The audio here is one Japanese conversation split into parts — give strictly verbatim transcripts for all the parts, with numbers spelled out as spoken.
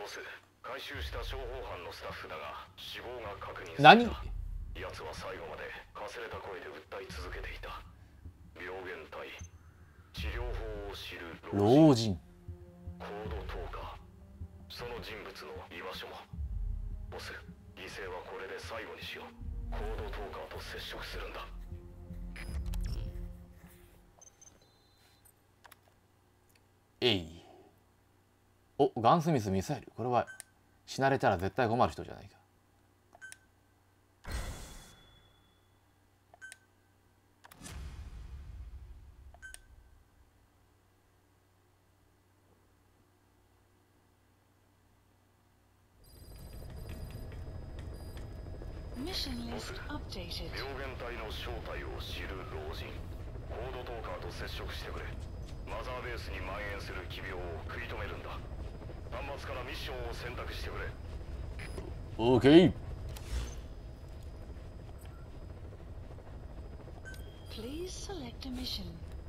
ボス、回収した諜報班のスタッフだが死亡が確認された。 何？ 奴は最後までかすれた声で訴え続けていた。病原体、治療法を知る老人、 コードトーカー、その人物の居場所も。ボス、犠牲はこれで最後にしよう。コードトーカーと接触するんだ。 えい。お、ガンスミスミサイル。これは死なれたら絶対困る人じゃないか。 ボス、病原体の正体を知る老人、コードトーカーと接触してくれ。マザーベースに蔓延する奇病を食い止めるんだ。端末からミッションを選択してくれ。 オーケー。 Please select a mission.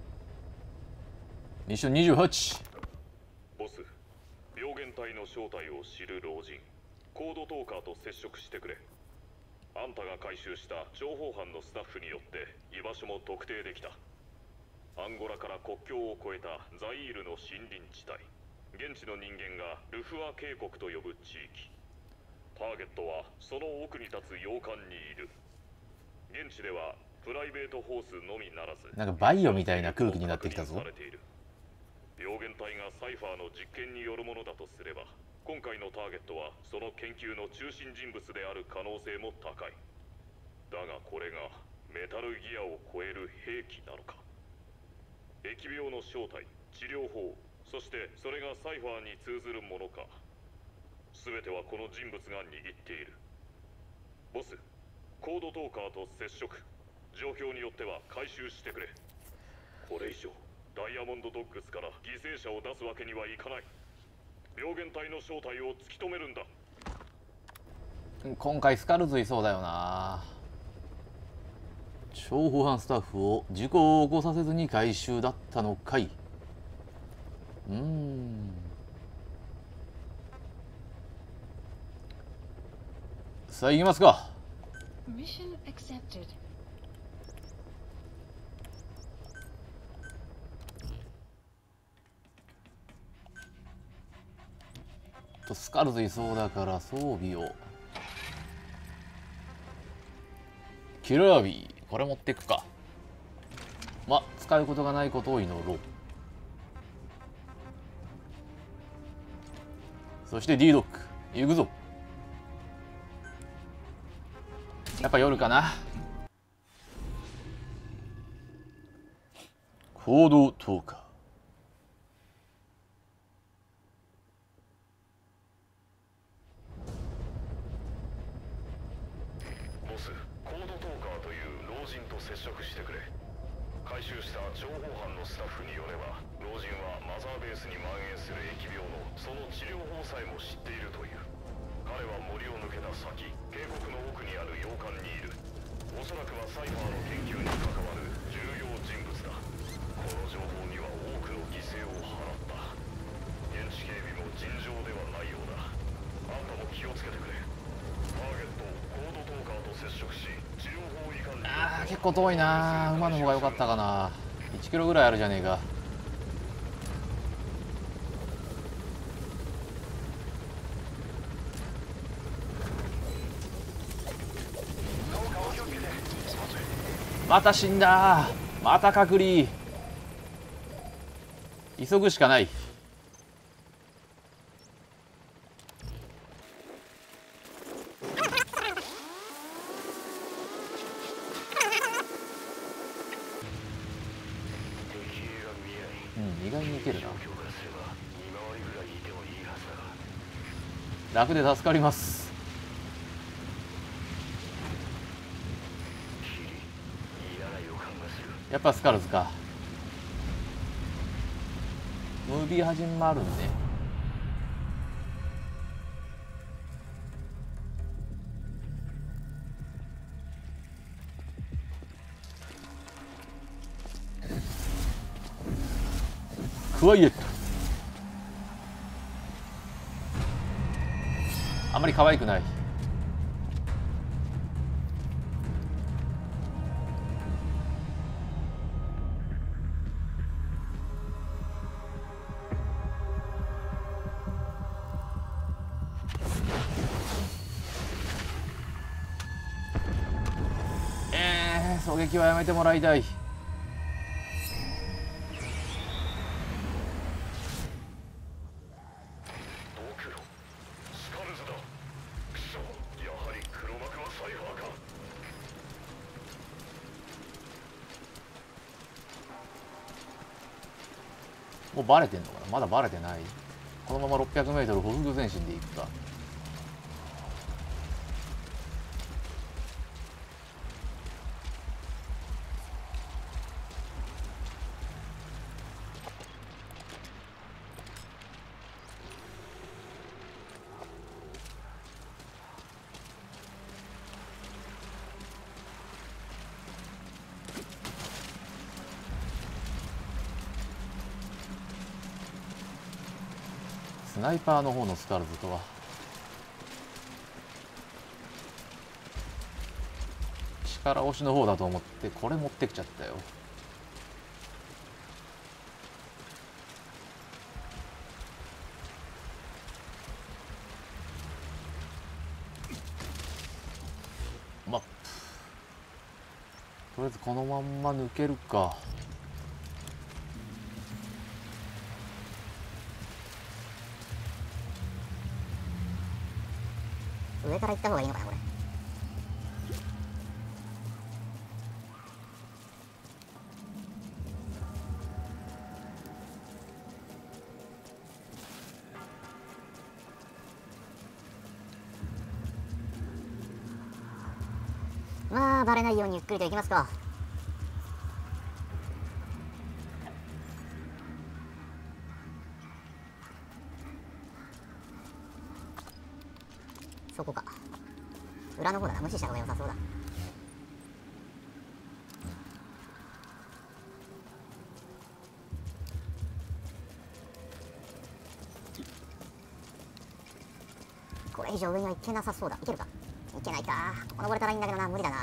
ミッションにじゅうはち。 ボス、病原体の正体を知る老人、コードトーカーと接触してくれ。あんたが回収した諜報班のスタッフによって居場所も特定できた。アンゴラから国境を越えたザイールの森林地帯、現地の人間がルフア渓谷と呼ぶ地域。ターゲットはその奥に立つ洋館にいる。現地ではプライベートホースのみならず、 なんかバイオみたいな空気になってきたぞ。 病原体がサイファーの実験によるものだとすれば、今回のターゲットはその研究の中心人物である可能性も高い。だがこれがメタルギアを超える兵器なのか。疫病の正体、治療法、そしてそれがサイファーに通ずるものか。全てはこの人物が握っている。ボス、コードトーカーと接触。状況によっては回収してくれ。これ以上ダイヤモンドドッグスから犠牲者を出すわけにはいかない。病原体の正体を突き止めるんだ。 今回スカルズいそうだよな。諜報班スタッフを事故を起こさせずに回収だったのかい。うーん。さあ行きますか。 Mission accepted. とスカルズいそうだから装備を。キラービー、これ持っていくか。まあ使うことがないことを祈ろう。そして D ドック行くぞ。やっぱ夜かな。コードトーカー。 ボス、コードトーカーという老人と接触してくれ。回収した諜報班のスタッフによれば、老人はマザーベースに蔓延する疫病のその治療法さえも知っているという。彼は森を抜けた先、渓谷の奥にある洋館にいる。おそらくはサイファーの研究に関わる重要人物だ。この情報には多くの犠牲を払った。現地警備も尋常ではないようだ。あんたも気をつけてくれ。ターゲット、コードトーカーと接触し、治療法違反に。 あー結構遠いな。馬の方が良かったかな。いちキロぐらいあるじゃねえか。また死んだ。また隔離。急ぐしかない。うん、意外にいけるな。楽で助かります。やっぱスカルズか。ムービー始まるんね。クワイエット。 あんまり可愛くない。えー、狙撃はやめてもらいたい。もうバレてんのかな。まだバレてない。このまま ろっぴゃくメートル 歩幅前進でいくか。スナイパーの方のスカルズとは力押しの方だと思ってこれ持ってきちゃったよ。マップとりあえずこのまんま抜けるか。 上から行った方がいいのかなこれ。まあバレないようにゆっくりと行きますか。そこか。裏の方だな。無視した方が良さそうだ。これ以上上には行けなさそうだ。いけるか。いけないか。ここ登れたらいいんだけどな。無理だな。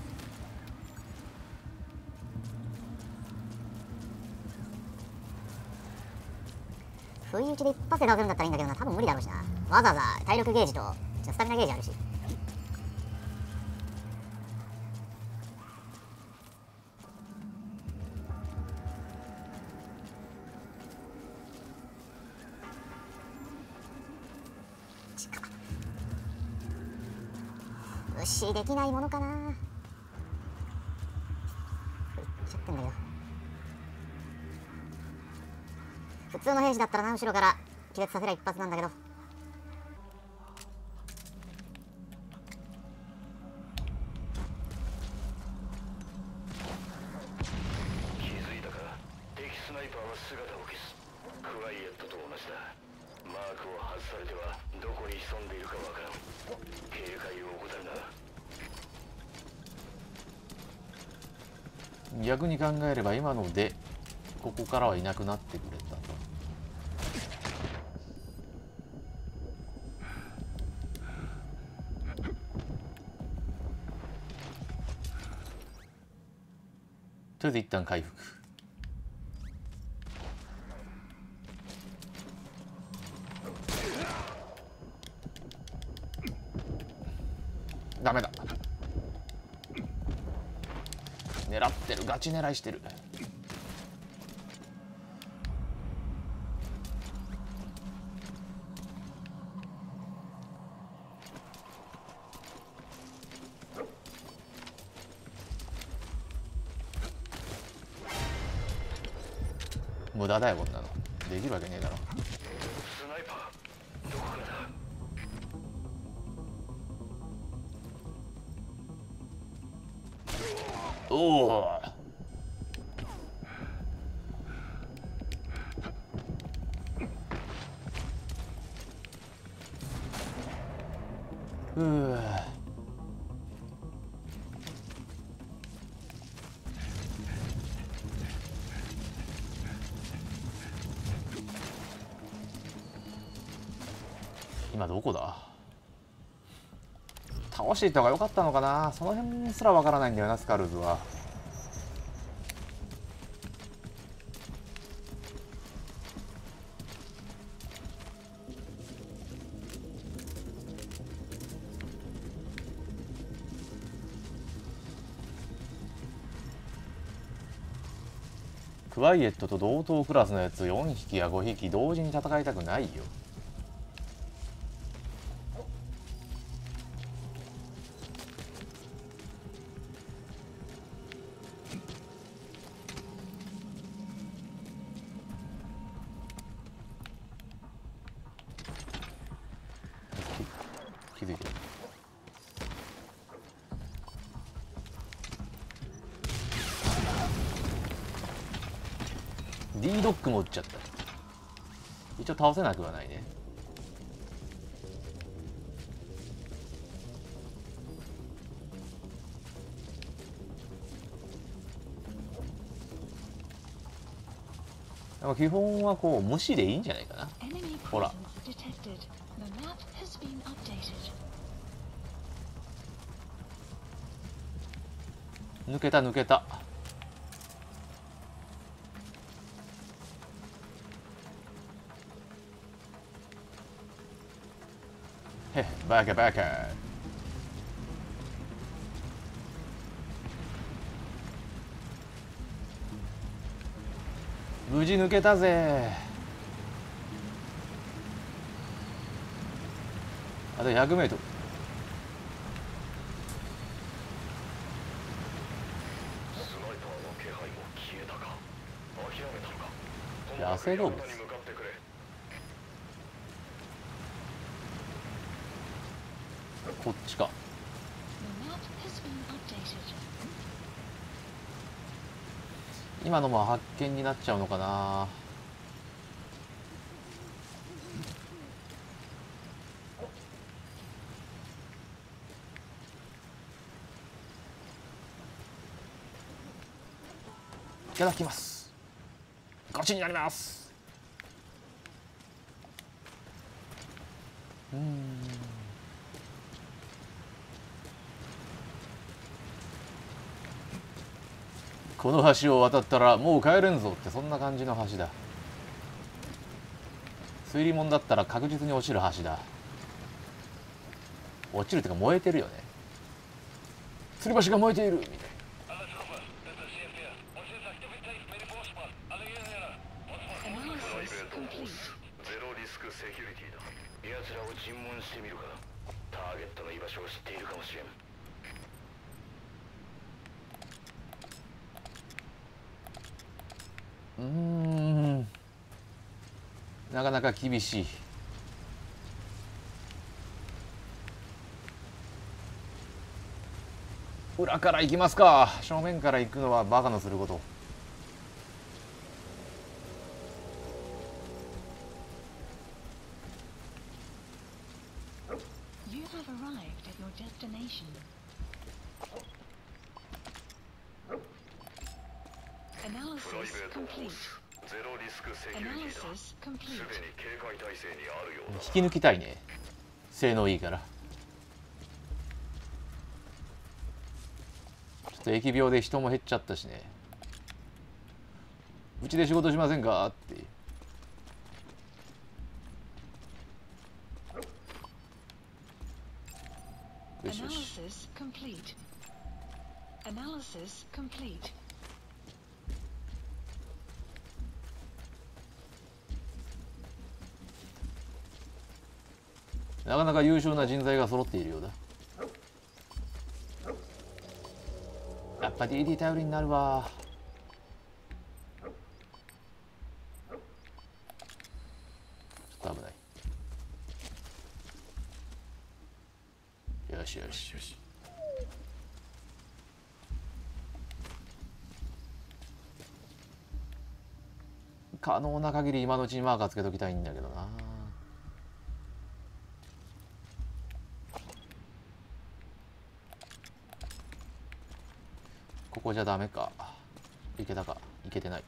不意打ちで一発で出せるんだったらいいんだけどな。多分無理だろうしな。わざわざ体力ゲージとスタミナゲージあるし。無視できないものかな。言っちゃってんだけど。普通の兵士だったらな、後ろから気絶させりゃ一発なんだけど。 気づいたか。敵スナイパーは姿を消す。クワイエットと同じだ。マークを外されてはどこに潜んでいるかわからん。警戒を怠るな。 逆に考えれば今のでここからはいなくなってくれたと。とりあえず一旦回復。ダメだ。狙ってる。ガチ狙いしてる。無駄だよこんなの。できるわけねえだろ。 スナイパーどこからだ。 おお。うう。今どこだ。 倒していった方が良かったのかな。その辺すらわからないんだよな、スカルズは。クワイエットと同等クラスのやつよんひきやごひき同時に戦いたくないよ。気づいてる。D ドックも撃っちゃった。一応倒せなくはないね。基本はこう無視でいいんじゃないかな。ほら抜けた抜けた。へバカバカ。無事抜けたぜ。あとひゃくメートル。野生動物。こっちか。今のも発見になっちゃうのかな。いただきます。ゴチになります。うん。この橋を渡ったらもう帰れんぞって、そんな感じの橋だ。推理門だったら確実に落ちる橋だ。落ちるっていうか燃えてるよね。吊り橋が燃えているみたいな。 奴らを尋問してみるか。ターゲットの居場所を知っているかもしれん。 うーん、なかなか厳しい。裏から行きますか。正面から行くのはバカのすること。 You have arrived at your destination. Analysis complete. ゼロリスクセキュリティだ。 Analysis complete. すでに警戒態勢にあるようだ。 引き抜きたいね。性能いいから。ちょっと疫病で人も減っちゃったしね。うちで仕事しませんかって。よしよし。 Analysis complete. Analysis complete. なかなか優秀な人材が揃っているようだ。やっぱ ディーディー 頼りになるわ。ちょっと危ない。よしよしよし。可能な限り今のうちにマーカーつけときたいんだけどな。ここじゃダメか。いけたか。いけてない。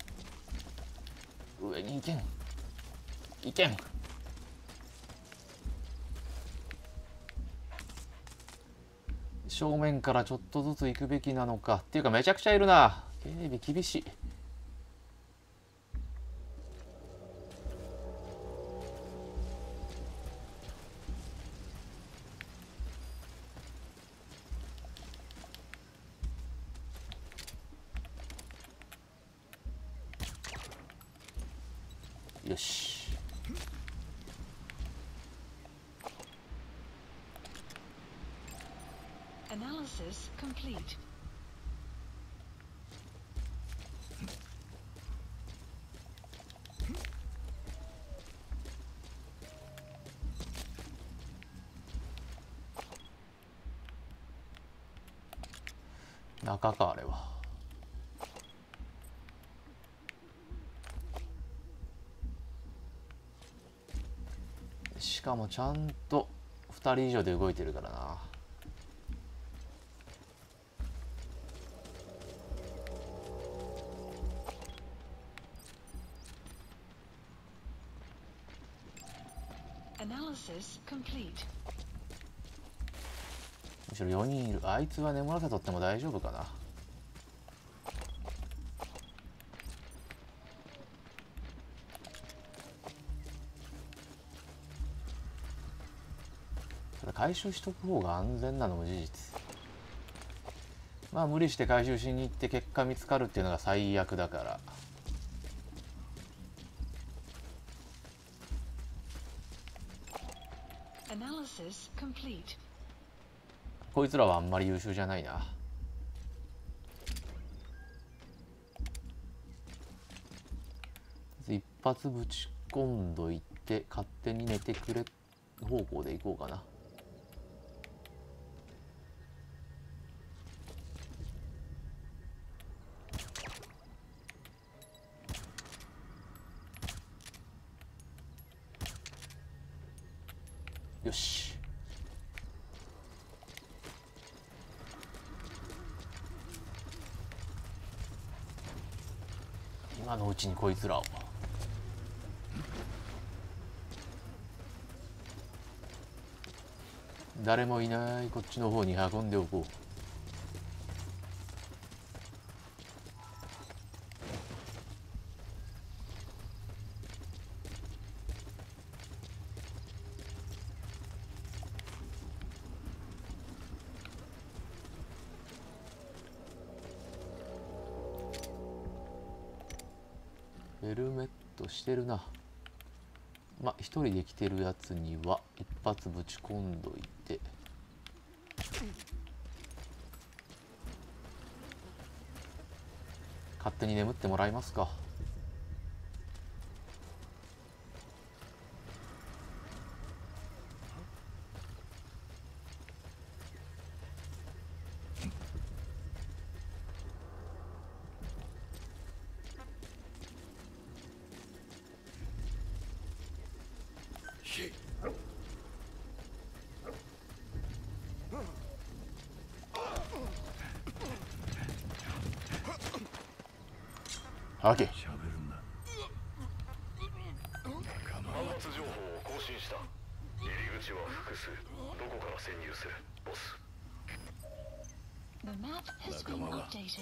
上に行けん。行けん。 正面からちょっとずつ行くべきなのかっていうか、めちゃくちゃいるな。警備厳しい。よし。 Analysis complete. 中かあれは。しかもちゃんとふたり以上で動いてるからな。 Analysis complete. むしろよにんいる。あいつは眠らせとっても大丈夫かな。ただ回収しとく方が安全なのも事実。まあ無理して回収しに行って結果見つかるっていうのが最悪だから。 Analysis complete. こいつらはあんまり優秀じゃないな。一発ぶち込んどいて勝手に寝てくれ方向でいこうかな。よし。今のうちにこいつらを。誰もいないこっちの方に運んでおこう。ヘルメットしてるな。まあ一人で来てるやつには一発ぶち込んどいて、勝手に眠ってもらいますか。オッケー。 喋るんだ。マガツ情報を更新した。入り口は複数。どこから潜入するボス。 The map has been updated.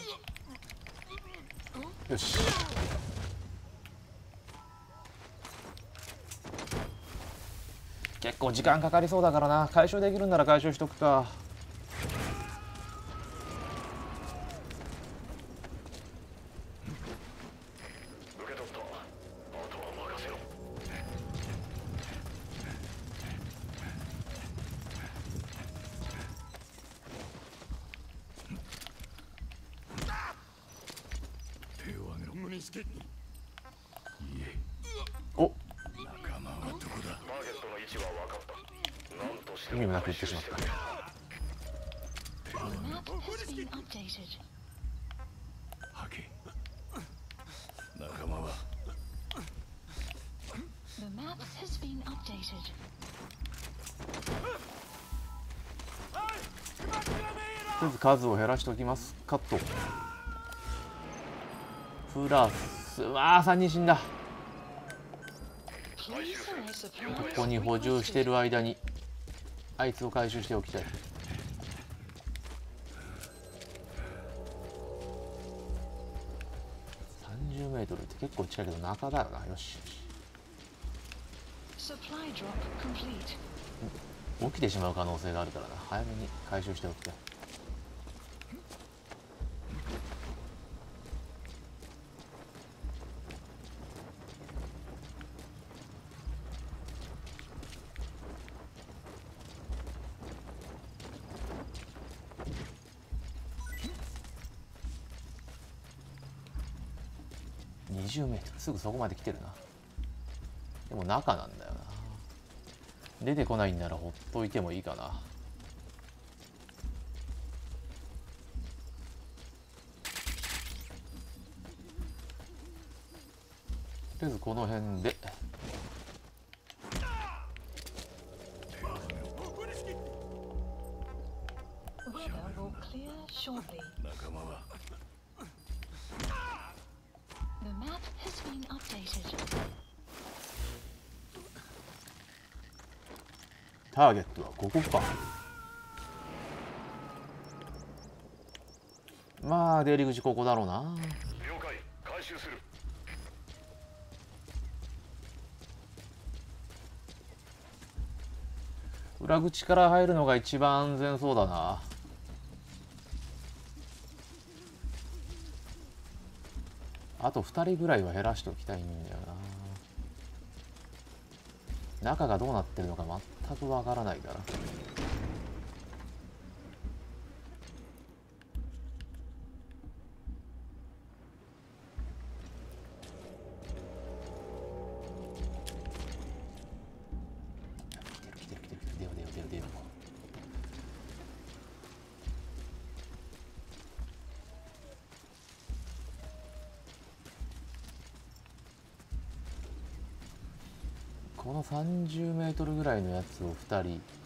よし。結構時間かかりそうだからな。回収できるんなら回収しとくか。おっ、意味もなく言ってしまった。 The map has been updated. ハケ仲間は The map has been updated. とりあえず数を減らしておきますかと。プラス、わあさんにん死んだ。ここに補充してる間にあいつを回収しておきたい。 メートルって結構近いけど中だよな。よしよし。 Supply drop complete. 起きてしまう可能性があるからな。早めに回収しておくか。にじゅうメートル、すぐそこまで来てるな。でも中なんだよな。出てこないんならほっといてもいいかな。とりあえずこの辺で。 Weather will clear shortly. 仲間は The map has been updated. ターゲットはここか。まあ出入り口ここだろうな。 了解、回収する。 裏口から入るのが一番安全そうだな。あとふたりぐらいは減らしておきたいんだよな。中がどうなってるのか全くわからないから。来てる来てる来てる来てる。出よう出よう出よう出よう。このさんじゅうメートルぐらいのやつをふたり